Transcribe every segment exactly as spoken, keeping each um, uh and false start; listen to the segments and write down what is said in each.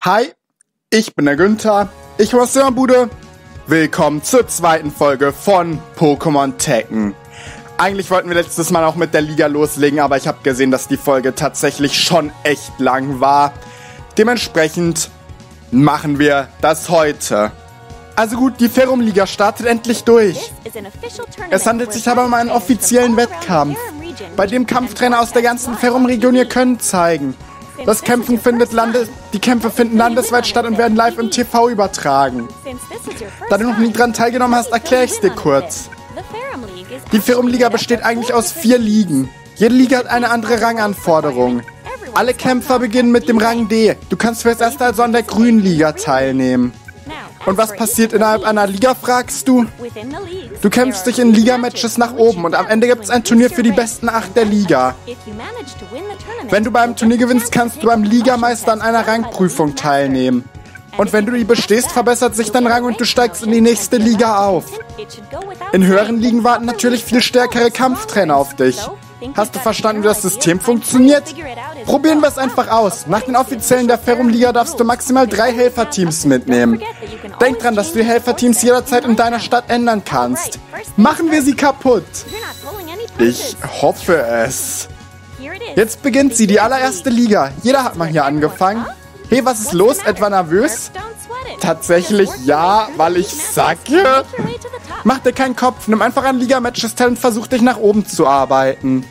Hi, ich bin der Günther, ich bin aus der Bude. Willkommen zur zweiten Folge von Pokémon Tekken. Eigentlich wollten wir letztes Mal auch mit der Liga loslegen, aber ich habe gesehen, dass die Folge tatsächlich schon echt lang war. Dementsprechend machen wir das heute. Also gut, die Ferrum-Liga startet endlich durch. Es handelt sich aber um einen offiziellen Wettkampf, bei dem Kampftrainer aus der ganzen Ferrum-Region ihr Können zeigen. Das Kämpfen findet Lande die Kämpfe finden landesweit statt und werden live im T V übertragen. Da du noch nie dran teilgenommen hast, erkläre ich es dir kurz. Die Ferrum-Liga besteht eigentlich aus vier Ligen. Jede Liga hat eine andere Ranganforderung. Alle Kämpfer beginnen mit dem Rang D. Du kannst fürs erste also an der grünen Liga teilnehmen. Und was passiert innerhalb einer Liga, fragst du? Du kämpfst dich in Liga-Matches nach oben und am Ende gibt es ein Turnier für die besten acht der Liga. Wenn du beim Turnier gewinnst, kannst du beim Ligameister an einer Rangprüfung teilnehmen. Und wenn du die bestehst, verbessert sich dein Rang und du steigst in die nächste Liga auf. In höheren Ligen warten natürlich viel stärkere Kampftrainer auf dich. Hast du verstanden, wie das System funktioniert? Probieren wir es einfach aus. Nach den Offiziellen der Ferrum-Liga darfst du maximal drei Helferteams mitnehmen. Denk dran, dass du die Helferteams jederzeit in deiner Stadt ändern kannst. Machen wir sie kaputt. Ich hoffe es. Jetzt beginnt sie, die allererste Liga. Jeder hat mal hier angefangen. Hey, was ist los? Etwa nervös? Tatsächlich ja, weil ich sacke. Mach dir keinen Kopf, nimm einfach an Liga-Matches teil und versuch dich nach oben zu arbeiten.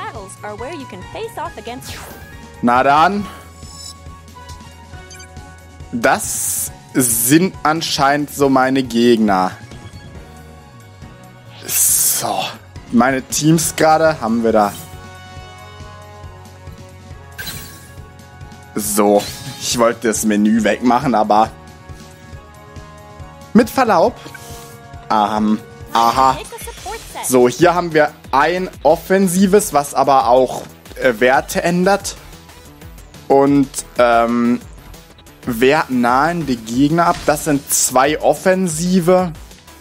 Na dann. Das sind anscheinend so meine Gegner. So, meine Teams gerade haben wir da. So, ich wollte das Menü wegmachen, aber mit Verlaub. Ähm, aha. So, hier haben wir ein offensives, was aber auch äh, Werte ändert. Und, ähm, Wert nahende Gegner ab. Das sind zwei offensive.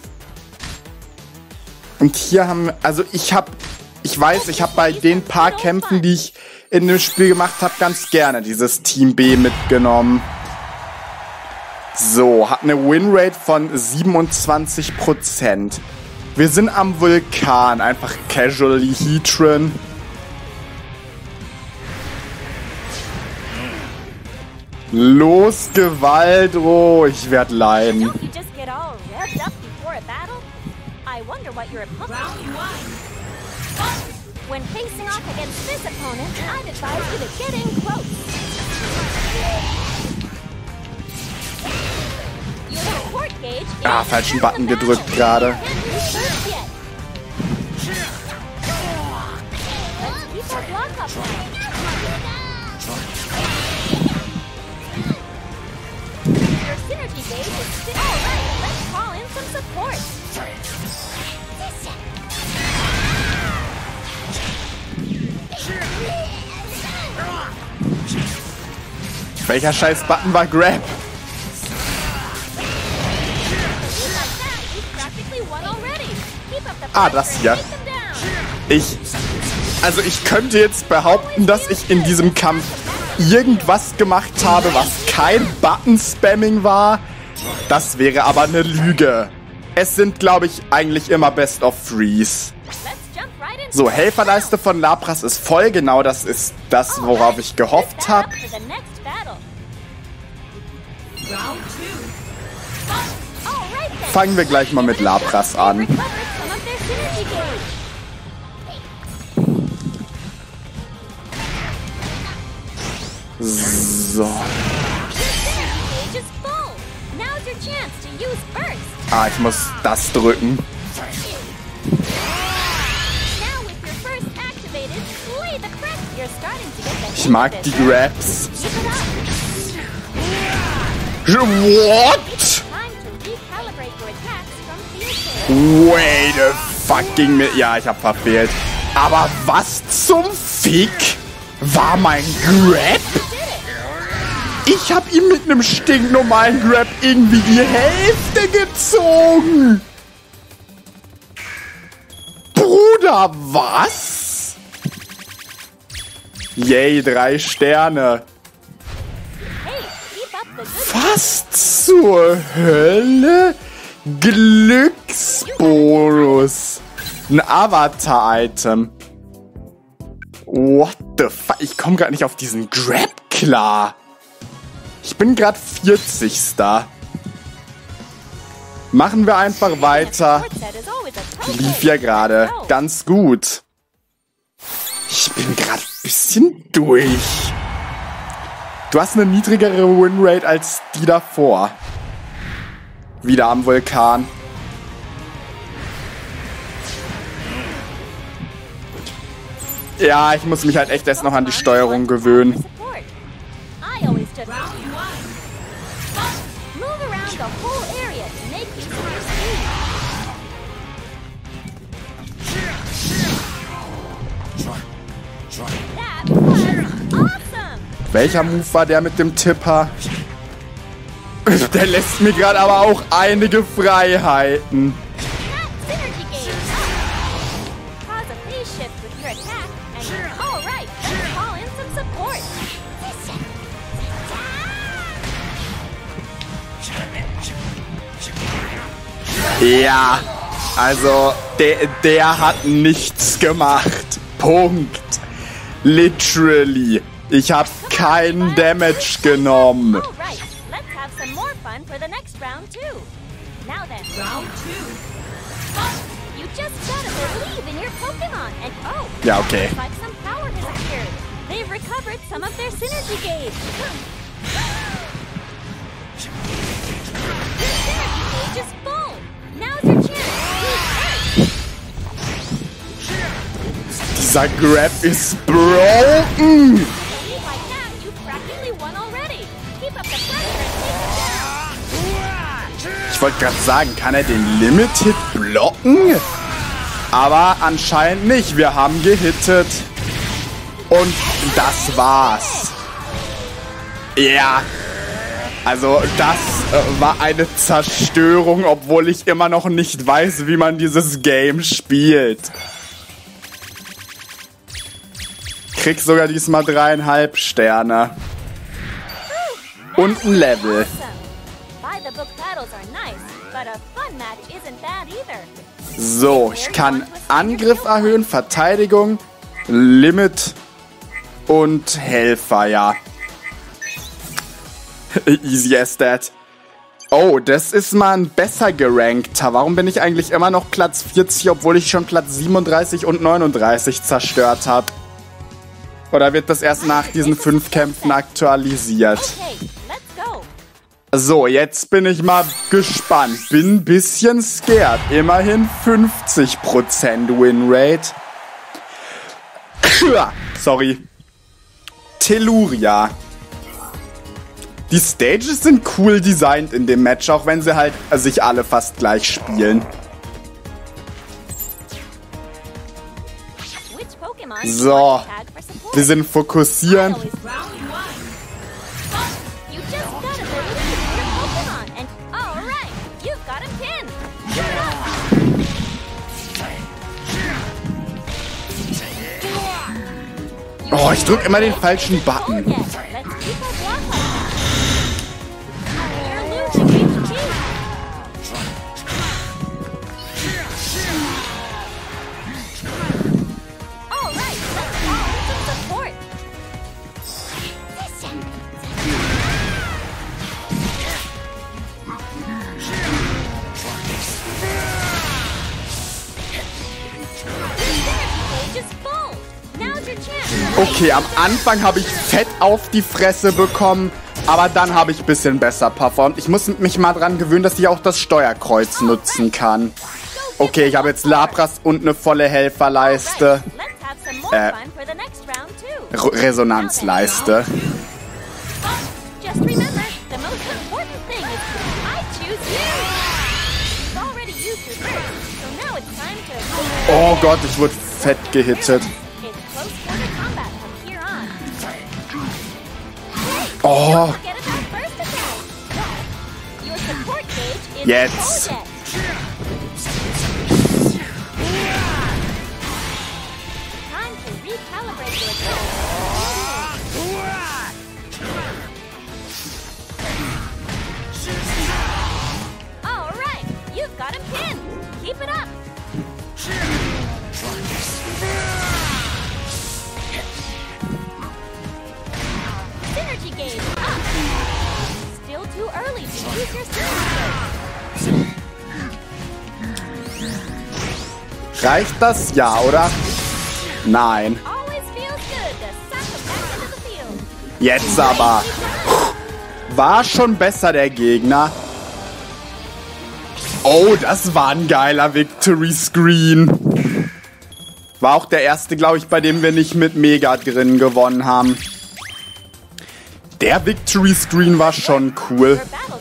Und hier haben wir, also ich habe, ich weiß, ich habe bei den paar Kämpfen, die ich in dem Spiel gemacht habe, ganz gerne dieses Team B mitgenommen. So, hat eine Winrate von siebenundzwanzig Prozent. Wir sind am Vulkan, einfach casually Heatran. Los, Gewalt, oh, ich werde leiden. When facing off against this opponent, I'd advise you to get in close. Ah, falschen Button gedrückt gerade. Welcher scheiß Button war Grab? Ah, das hier. Ich... Also ich könnte jetzt behaupten, dass ich in diesem Kampf irgendwas gemacht habe, was kein Button-Spamming war. Das wäre aber eine Lüge. Es sind, glaube ich, eigentlich immer Best of Threes. So, Helferleiste von Lapras ist voll. Genau, das ist das, worauf ich gehofft habe. Fangen wir gleich mal mit Lapras an. So. Ah, ich muss das drücken. Ich mag die Grabs. What? Wait a fucking minute. Ja, ich hab verfehlt. Aber was zum Fick war mein Grab? Ich hab ihm mit einem stinknormalen Grab irgendwie die Hälfte gezogen. Bruder, was? Yay, drei Sterne. Was zur Hölle? Glücksbonus. Ein Avatar-Item. What the fuck? Ich komme gerade nicht auf diesen Grab klar. Ich bin gerade vierzigster Machen wir einfach weiter. Lief ja gerade ganz gut. Ich bin gerade ein bisschen durch. Du hast eine niedrigere Winrate als die davor. Wieder am Vulkan. Ja, ich muss mich halt echt erst noch an die Steuerung gewöhnen. Welcher Move war der mit dem Tipper? Der lässt mir gerade aber auch einige Freiheiten. Ja, also der, der hat nichts gemacht. Punkt. Literally. Ich habe keinen Damage genommen. Ja, okay. Dieser Grab ist broken. Ich wollte gerade sagen, kann er den Limit-Hit blocken? Aber anscheinend nicht. Wir haben gehittet. Und das war's. Ja. Also das äh, war eine Zerstörung, obwohl ich immer noch nicht weiß, wie man dieses Game spielt. Krieg sogar diesmal dreieinhalb Sterne. Und ein Level. So, ich kann Angriff erhöhen, Verteidigung, Limit und Helfer, ja. Easy as that. Oh, das ist mal ein besser gerankter. Warum bin ich eigentlich immer noch Platz vierzig, obwohl ich schon Platz siebenunddreißig und neununddreißig zerstört habe? Oder wird das erst nach diesen fünf Kämpfen aktualisiert? So, jetzt bin ich mal gespannt. Bin ein bisschen scared. Immerhin fünfzig Prozent Winrate. Sorry. Telluria. Die Stages sind cool designt in dem Match, auch wenn sie halt sich alle fast gleich spielen. So, wir sind fokussieren. Oh, ich drücke immer den falschen Button. Okay, am Anfang habe ich fett auf die Fresse bekommen, aber dann habe ich ein bisschen besser performt. Ich muss mich mal dran gewöhnen, dass ich auch das Steuerkreuz nutzen kann. Okay, ich habe jetzt Lapras und eine volle Helferleiste. Äh, Resonanzleiste. Oh Gott, ich wurde fett gehittet. Oh. Jetzt. Reicht das? Ja, oder? Nein. Jetzt aber. War schon besser, der Gegner. Oh, das war ein geiler Victory Screen. War auch der erste, glaube ich, bei dem wir nicht mit Mega drin gewonnen haben. Der Victory Screen war schon cool.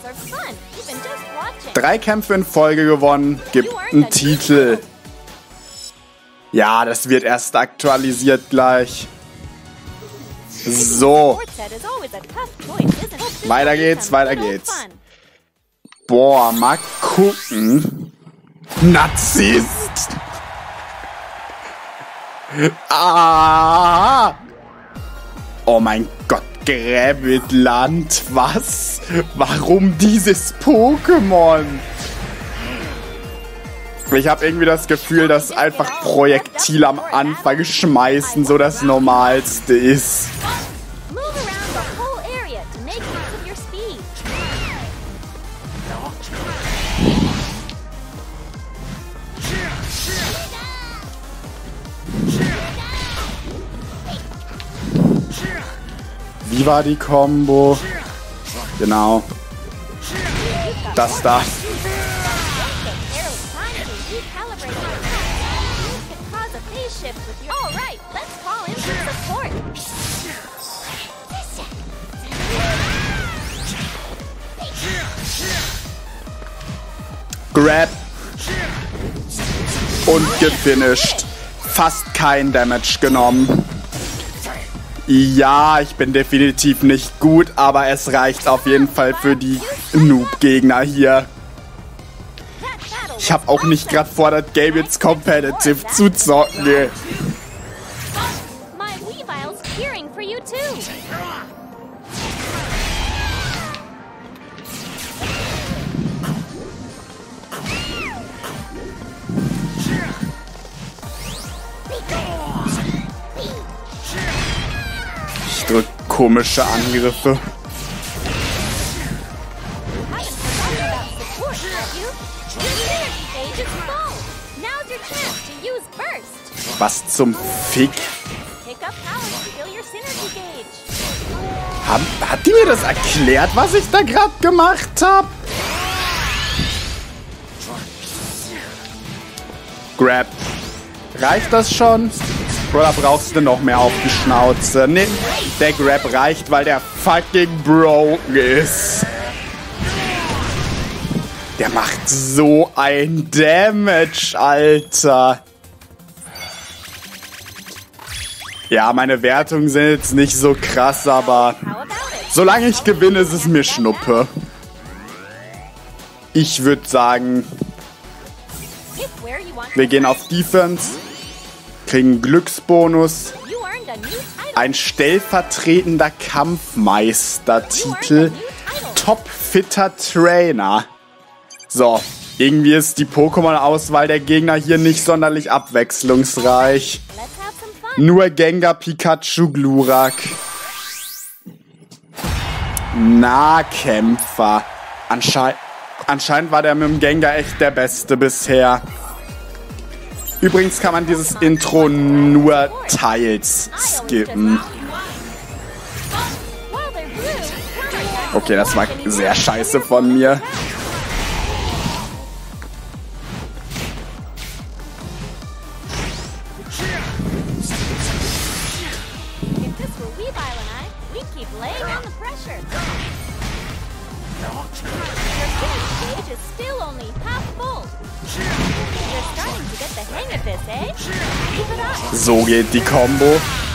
Drei Kämpfe in Folge gewonnen, gibt einen Titel. Ja, das wird erst aktualisiert gleich. So. Weiter geht's, weiter geht's. Boah, mal gucken. Narzisst. Ah. Oh mein Gott, Grabbitland. Was? Warum dieses Pokémon? Ich habe irgendwie das Gefühl, dass einfach Projektile am Anfang schmeißen so das Normalste ist. Wie war die Combo? Genau. Das da. Grab. Und gefinisht. Fast kein Damage genommen. Ja, ich bin definitiv nicht gut, aber es reicht auf jeden Fall für die Noob-Gegner hier. Ich habe auch nicht gerade vor, das Game jetzt competitive zu zocken. Ich drück komische Angriffe. Was zum Fick? Hat, hat die mir das erklärt, was ich da gerade gemacht habe? Grab. Reicht das schon? Oder brauchst du noch mehr auf die Schnauze? Nee, der Grab reicht, weil der fucking broken ist. Der macht so ein Damage, Alter. Ja, meine Wertungen sind jetzt nicht so krass, aber solange ich gewinne, ist es mir Schnuppe. Ich würde sagen, wir gehen auf Defense, kriegen Glücksbonus, ein stellvertretender Kampfmeistertitel, Top-Fitter Trainer. So, irgendwie ist die Pokémon-Auswahl der Gegner hier nicht sonderlich abwechslungsreich. Nur Gengar, Pikachu, Glurak. Nahkämpfer. Anschei- anscheinend war der mit dem Gengar echt der Beste bisher. Übrigens kann man dieses Intro nur teils skippen. Okay, das war sehr scheiße von mir. So geht die Combo.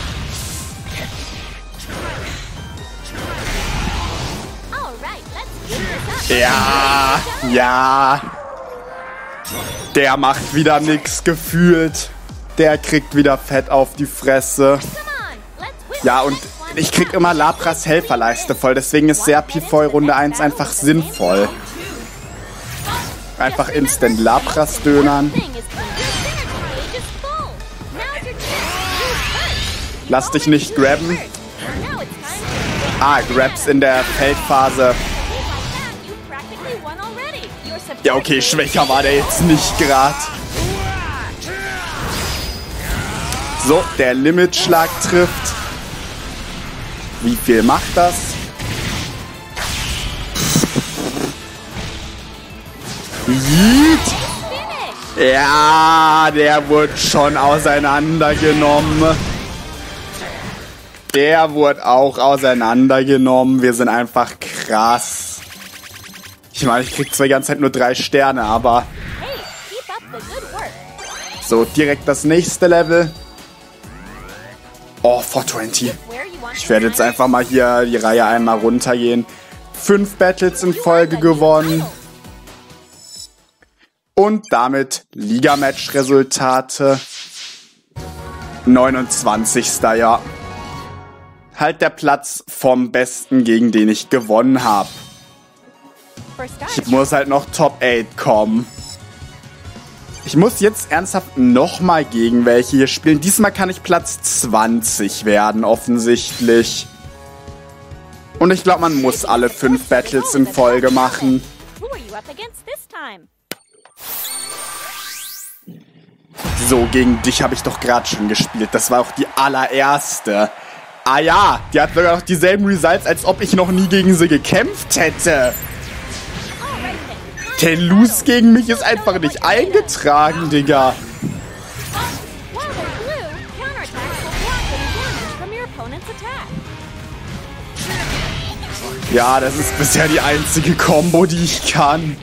Ja, ja. Der macht wieder nix gefühlt. Der kriegt wieder Fett auf die Fresse. Ja, und ich krieg immer Lapras Helferleiste voll. Deswegen ist Serpifol Runde eins einfach sinnvoll. Einfach instant Lapras dönern. Lass dich nicht grabben. Ah, Grabs in der Feldphase. Ja, okay, schwächer war der jetzt nicht gerade. So, der Limitschlag trifft. Wie viel macht das? Yeet. Ja, der wurde schon auseinandergenommen. Der wurde auch auseinandergenommen. Wir sind einfach krass. Ich meine, ich krieg zwar die ganze Zeit nur drei Sterne, aber... So, direkt das nächste Level. Oh, vier zwanzig. Ich werde jetzt einfach mal hier die Reihe einmal runtergehen. Fünf Battles in Folge gewonnen. Und damit Liga-Match-Resultate. neunundzwanzigster Ja. Halt der Platz vom Besten, gegen den ich gewonnen habe. Ich muss halt noch Top acht kommen. Ich muss jetzt ernsthaft nochmal gegen welche hier spielen. Diesmal kann ich Platz zwanzig werden, offensichtlich. Und ich glaube, man muss alle fünf Battles in Folge machen. So, gegen dich habe ich doch gerade schon gespielt. Das war auch die allererste. Ah ja, die hat sogar noch dieselben Results, als ob ich noch nie gegen sie gekämpft hätte. Der Lose gegen mich ist einfach nicht eingetragen, Digga. Ja, das ist bisher die einzige Combo, die ich kann.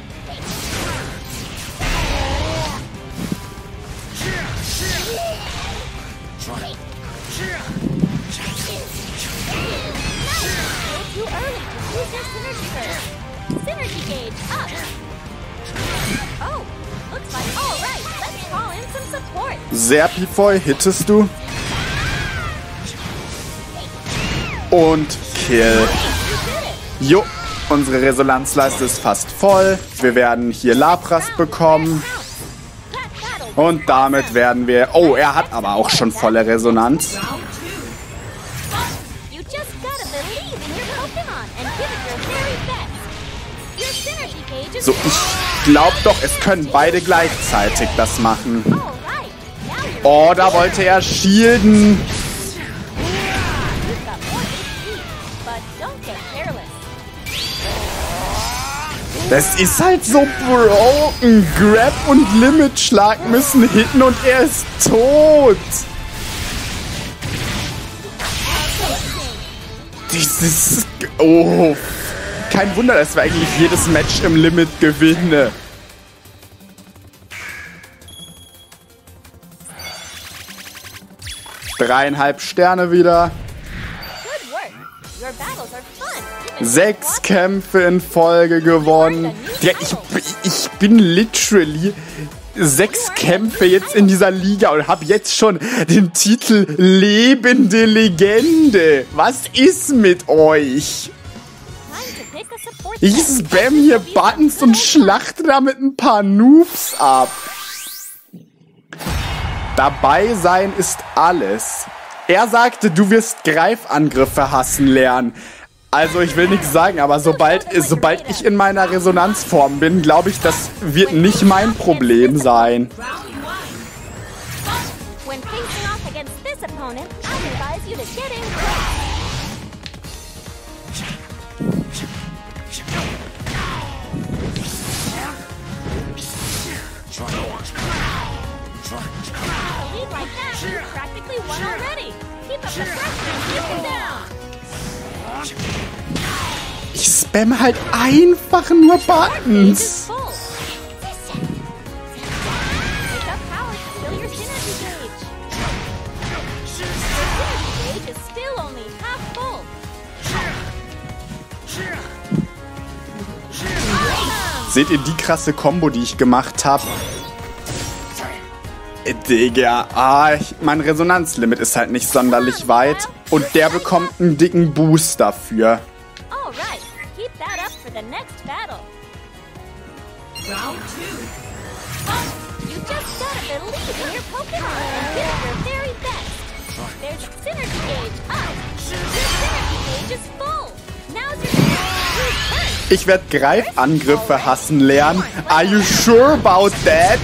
Serpifoy hittest du. Und Kill. Jo, unsere Resonanzleiste ist fast voll. Wir werden hier Lapras bekommen. Und damit werden wir... Oh, er hat aber auch schon volle Resonanz. So, ich glaube doch, es können beide gleichzeitig das machen. Oh, da wollte er shielden. Das ist halt so broken. Grab und Limitschlag müssen hitten und er ist tot. Dieses... Oh... Kein Wunder, dass wir eigentlich jedes Match im Limit gewinnen. Dreieinhalb Sterne wieder. Sechs Kämpfe in Folge gewonnen. Ja, ich, ich bin literally sechs Kämpfe jetzt in dieser Liga und habe jetzt schon den Titel Lebende Legende. Was ist mit euch? Ich spam hier Buttons und schlachte damit ein paar Noobs ab. Dabei sein ist alles. Er sagte, du wirst Greifangriffe hassen lernen. Also ich will nichts sagen, aber sobald, sobald ich in meiner Resonanzform bin, glaube ich, das wird nicht mein Problem sein. Ich spam halt einfach nur Buttons. Seht ihr die krasse Combo, die ich gemacht habe? Digga, ah, ich, mein Resonanzlimit ist halt nicht sonderlich weit. Und der bekommt einen dicken Boost dafür. Ich werde Greifangriffe hassen lernen. Are you sure about that?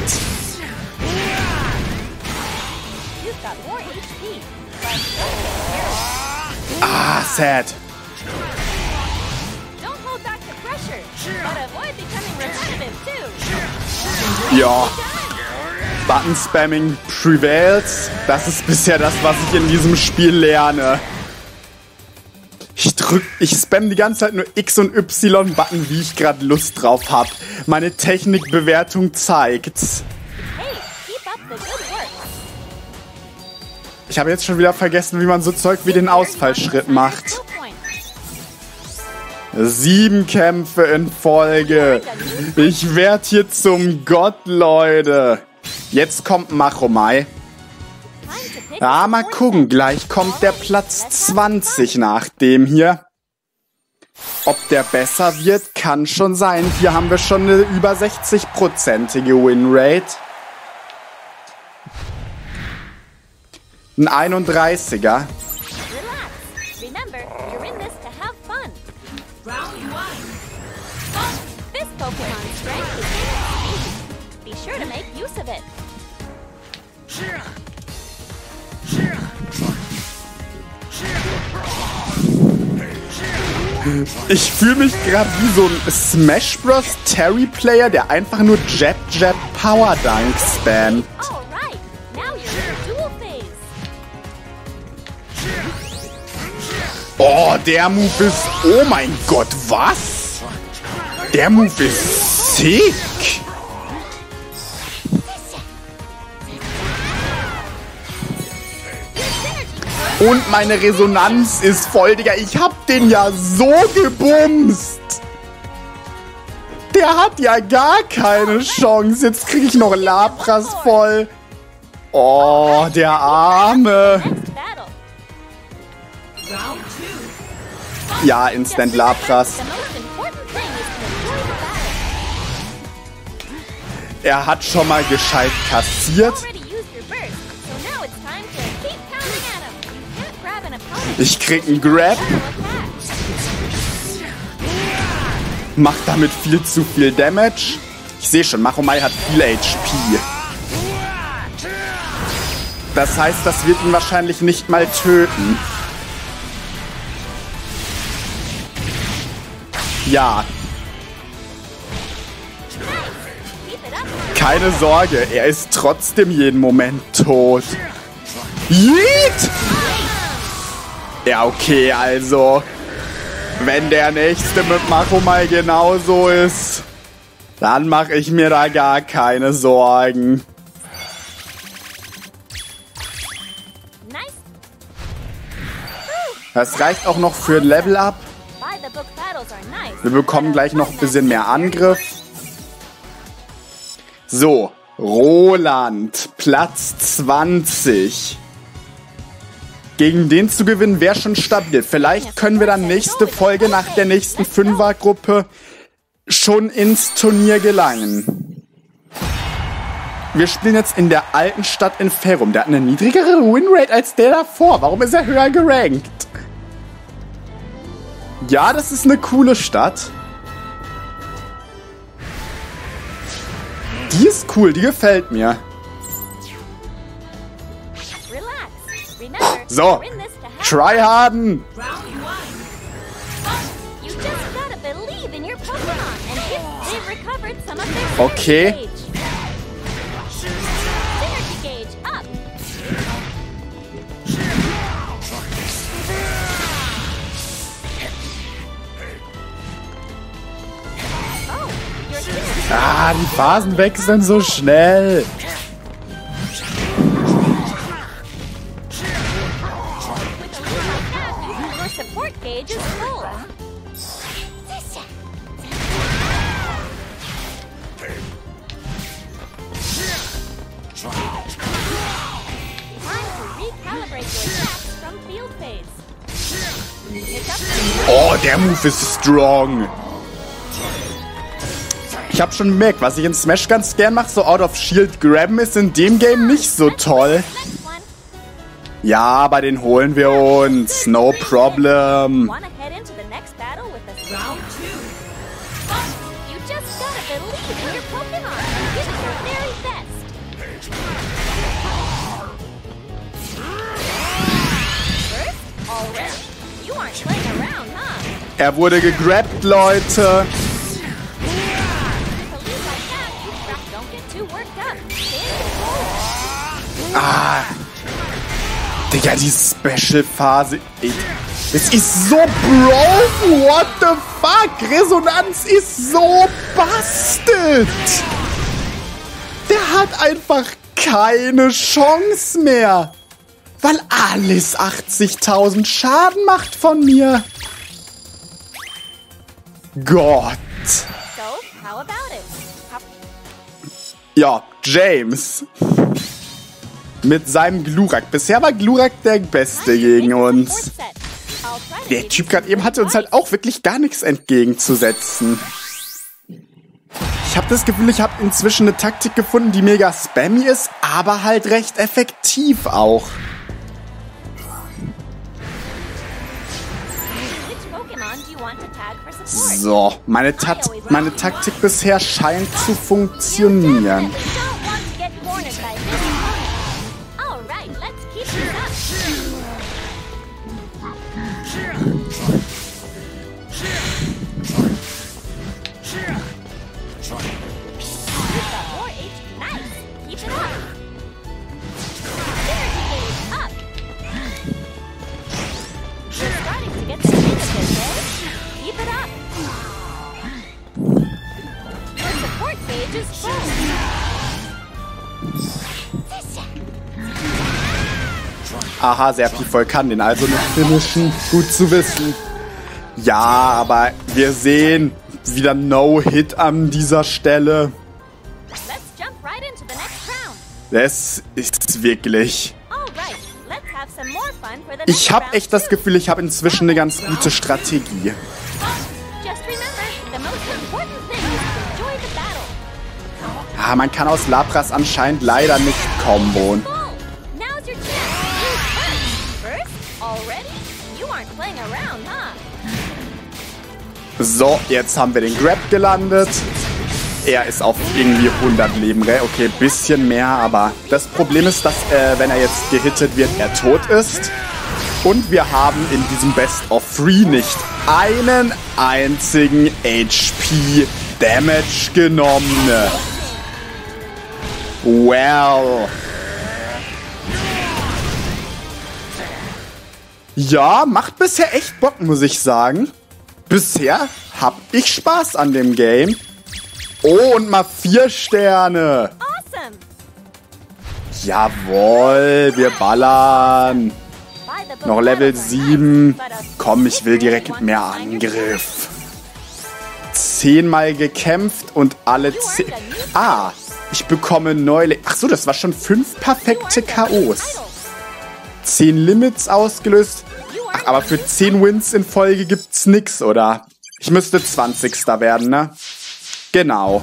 Ah, sad. Ja. Button-Spamming prevails. Das ist bisher das, was ich in diesem Spiel lerne. Ich drück, ich spam die ganze Zeit nur X und Y-Button, wie ich gerade Lust drauf habe. Meine Technikbewertung zeigt's. Ich habe jetzt schon wieder vergessen, wie man so Zeug wie den Ausfallschritt macht. Sieben Kämpfe in Folge. Ich werde hier zum Gott, Leute. Jetzt kommt Machomai. Ja, mal gucken. Gleich kommt der Platz zwanzig nach dem hier. Ob der besser wird, kann schon sein. Hier haben wir schon eine über sechzig-prozentige Winrate. Ein einunddreißiger. Ich fühle mich gerade wie so ein Smash Bros. Terry Player, der einfach nur Jab Jab Power Dunk spammt. Oh, der Move ist... Oh mein Gott, was? Der Move ist sick. Und meine Resonanz ist voll, Digga. Ich hab den ja so gebumst. Der hat ja gar keine Chance. Jetzt kriege ich noch Lapras voll. Oh, der Arme. Ja, Instant Lapras. Er hat schon mal gescheit kassiert. Ich krieg einen Grab. Macht damit viel zu viel Damage. Ich sehe schon, Machomai hat viel H P. Das heißt, das wird ihn wahrscheinlich nicht mal töten. Ja. Keine Sorge, er ist trotzdem jeden Moment tot. Yeet! Ja, okay, also. Wenn der nächste mit Machomai genauso ist, dann mache ich mir da gar keine Sorgen. Das reicht auch noch für Level Up. Wir bekommen gleich noch ein bisschen mehr Angriff. So, Roland, Platz zwanzig. Gegen den zu gewinnen wäre schon stabil. Vielleicht können wir dann nächste Folge nach der nächsten Fünfergruppe schon ins Turnier gelangen. Wir spielen jetzt in der alten Stadt in Ferrum. Der hat eine niedrigere Winrate als der davor. Warum ist er höher gerankt? Ja, das ist eine coole Stadt. Die ist cool, die gefällt mir. So, tryharden. Okay. Ah, die Phasen wechseln so schnell. Oh, der Move ist strong. Ich habe schon gemerkt, was ich in Smash ganz gern mache, so out of shield grabben, ist in dem Game nicht so toll. Ja, aber den holen wir uns. No problem. Er wurde gegrabt, Leute. Ah. Digga, die Special-Phase. Es ist so broken. What the fuck? Resonanz ist so busted. Der hat einfach keine Chance mehr. Weil alles achtzigtausend Schaden macht von mir. Gott. Ja, James. Mit seinem Glurak. Bisher war Glurak der Beste gegen uns. Der Typ gerade eben hatte uns halt auch wirklich gar nichts entgegenzusetzen. Ich habe das Gefühl, ich habe inzwischen eine Taktik gefunden, die mega spammy ist, aber halt recht effektiv auch. So, meine, Tat meine Taktik bisher scheint zu funktionieren. Aha, sehr viel voll kann den also nicht finishen. Gut zu wissen. Ja, aber wir sehen wieder No-Hit an dieser Stelle. Das ist wirklich... Ich habe echt das Gefühl, ich habe inzwischen eine ganz gute Strategie. Ah, man kann aus Lapras anscheinend leider nicht komboen. So, jetzt haben wir den Grab gelandet. Er ist auf irgendwie hundert Leben. Okay, ein bisschen mehr, aber das Problem ist, dass, äh, wenn er jetzt gehittet wird, er tot ist. Und wir haben in diesem Best of Three nicht einen einzigen H P Damage genommen. Well. Ja, macht bisher echt Bock, muss ich sagen. Bisher hab ich Spaß an dem Game. Oh, und mal vier Sterne. Awesome. Jawohl, wir ballern. Noch Level sieben. Komm, ich will direkt mehr Angriff. Zehnmal gekämpft und alle zehn... Ah, ich bekomme neue... Ach so, das war schon fünf perfekte K Os. Zehn Limits ausgelöst. Ach, aber für zehn Wins in Folge gibt's nix, oder? Ich müsste zwanzigster werden, ne? Genau.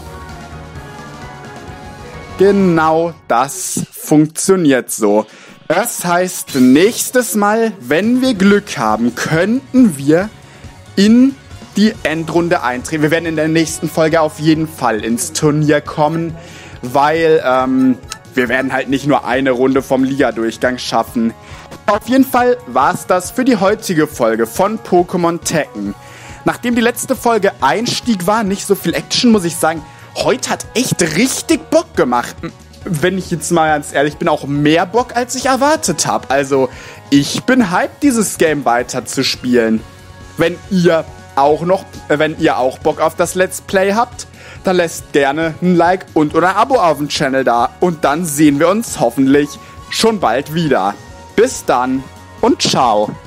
Genau das funktioniert so. Das heißt, nächstes Mal, wenn wir Glück haben, könnten wir in die Endrunde eintreten. Wir werden in der nächsten Folge auf jeden Fall ins Turnier kommen, weil ähm, wir werden halt nicht nur eine Runde vom Liga-Durchgang schaffen. Auf jeden Fall war es das für die heutige Folge von Pokémon Tekken. Nachdem die letzte Folge Einstieg war, nicht so viel Action, muss ich sagen, heute hat echt richtig Bock gemacht. Wenn ich jetzt mal ganz ehrlich bin, auch mehr Bock, als ich erwartet habe. Also, ich bin hyped, dieses Game weiter zu spielen. Wenn ihr auch noch, äh, wenn ihr auch Bock auf das Let's Play habt, dann lasst gerne ein Like und oder ein Abo auf dem Channel da. Und dann sehen wir uns hoffentlich schon bald wieder. Bis dann und ciao.